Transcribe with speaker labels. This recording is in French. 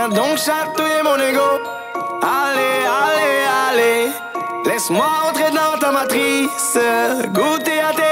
Speaker 1: donc chatouiller mon ego. Allez, allez, allez, laisse-moi entrer dans ta matrice, goûter à tes